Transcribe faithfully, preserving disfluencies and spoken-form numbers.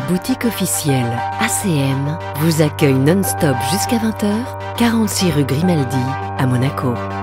boutique officielle A C M vous accueille non-stop jusqu'à vingt heures, quarante-six rue Grimaldi à Monaco.